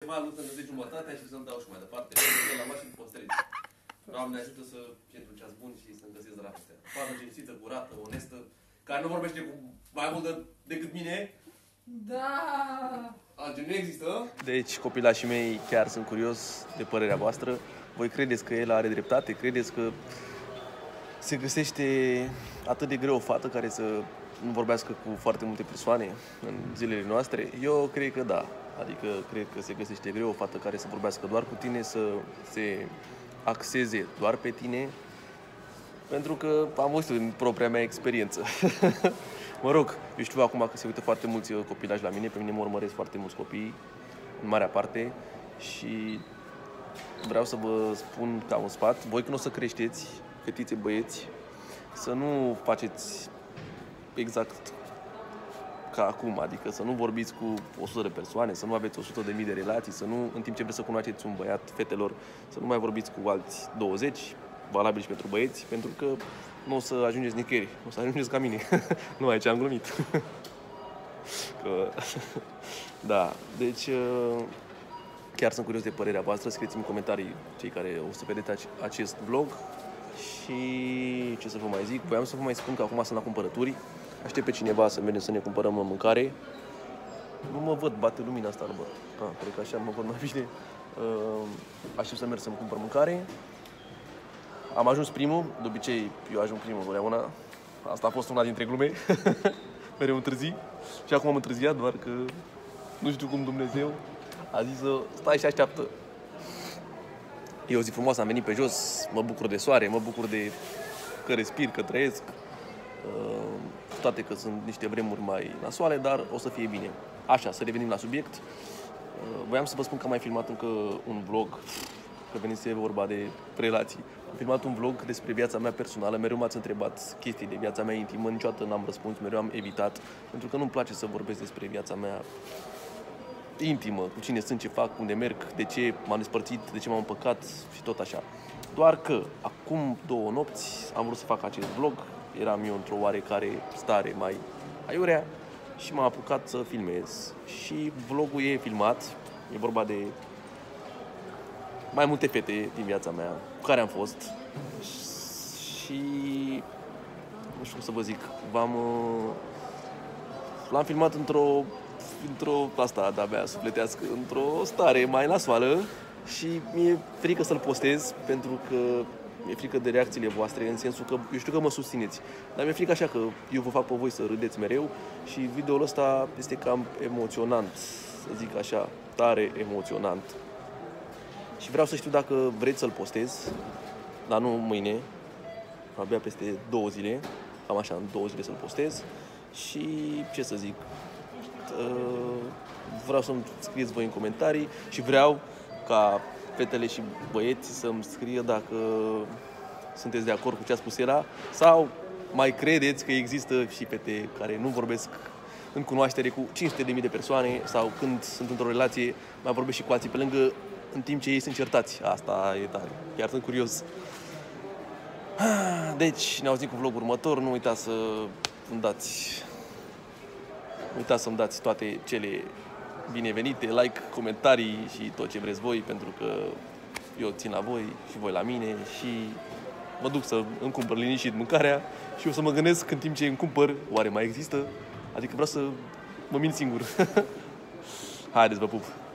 ceva, nu să ne jumătatea și să-mi dau și mai departe. La mașini păstrez. Doamne ajută să fie un ceas bun și să-mi găsesc dragostea. Fată cinstită, curată, onestă, care nu vorbește cu mai mult decât mine. Da! Altceva nu există. Deci, copilașii mei, chiar sunt curios de părerea voastră. Voi credeți că el are dreptate? Credeți că se găsește atât de greu o fată care să nu vorbească cu foarte multe persoane în zilele noastre? Eu cred că da. Adică cred că se găsește greu o fată care să vorbească doar cu tine, să se axeze doar pe tine, pentru că am văzut în propria mea experiență. Mă rog, eu știu acum că se uită foarte mulți copilași la mine, pe mine mă urmăresc foarte mulți copii, în marea parte, și vreau să vă spun ca un sfat, voi când o să creșteți, fetițe, băieți, să nu faceți exact ca acum, adică să nu vorbiți cu 100 de persoane, să nu aveți 100.000 de relații, să nu, în timp ce vreți să cunoașteți un băiat, fetelor, să nu mai vorbiți cu alți 20, valabil și pentru băieți, pentru că nu o să ajungeți nicăieri, o să ajungeți ca mine. Nu, aici am glumit. Că... Da, deci chiar sunt curios de părerea voastră, scrieți-mi în comentarii cei care o să vedeți acest vlog. Și ce să vă mai zic, voiam să vă mai spun că acum sunt la cumpărături. Aștept pe cineva să mergem să ne cumpărăm mâncare. Nu mă văd, bate lumina asta albă. Cred că așa mă văd mai bine. Aștept să merg să-mi cumpăr mâncare. Am ajuns primul, de obicei eu ajung primul întotdeauna. Asta a fost una dintre glume. Mereu întârzi. Și acum am întârziat, doar că nu știu cum Dumnezeu a zis să stai și așteaptă. E o zi frumoasă, am venit pe jos, mă bucur de soare, mă bucur de că respir, că trăiesc. Cu toate că sunt niște vremuri mai nasoale, dar o să fie bine. Așa, să revenim la subiect. Voiam să vă spun că am mai filmat încă un vlog, că venise vorba de relații. Am filmat un vlog despre viața mea personală, mereu m-ați întrebat chestii de viața mea intimă, niciodată n-am răspuns, mereu am evitat, pentru că nu-mi place să vorbesc despre viața mea intimă, cu cine sunt, ce fac, unde merg, de ce m-am despărțit, de ce m-am împăcat și tot așa. Doar că acum 2 nopți am vrut să fac acest vlog, eram eu într-o oarecare stare mai aiurea și m-am apucat să filmez. Și vlogul e filmat, e vorba de mai multe fete din viața mea cu care am fost și nu știu cum să vă zic, l-am filmat într-o asta de-abia sufletească, într-o stare mai nasoală și mi-e frică să-l postez pentru că mi-e frică de reacțiile voastre, în sensul că eu știu că mă susțineți, dar mi-e frică așa că eu vă fac pe voi să râdeți mereu și videoul ăsta este cam emoționant, să zic așa, tare emoționant. Și vreau să știu dacă vreți să-l postez, dar nu mâine, abia peste 2 zile, cam așa, în 2 zile să-l postez. Și ce să zic, vreau să-mi scrieți voi în comentarii și vreau ca fetele și băieții să-mi scrie dacă sunteți de acord cu ce a spus el sau mai credeți că există și fete care nu vorbesc în cunoaștere cu 500.000 de persoane sau când sunt într-o relație mai vorbesc și cu alții pe lângă în timp ce ei sunt certați. Asta e tare. Chiar sunt curios. Deci, ne auzim cu vlogul următor. Nu uitați să-mi dați toate cele binevenite, like, comentarii și tot ce vreți voi, pentru că eu țin la voi și voi la mine și mă duc să îmi cumpăr liniștit mâncarea și o să mă gândesc în timp ce îmi cumpăr, oare mai există? Adică vreau să mă mint singur. Haideți, vă pup!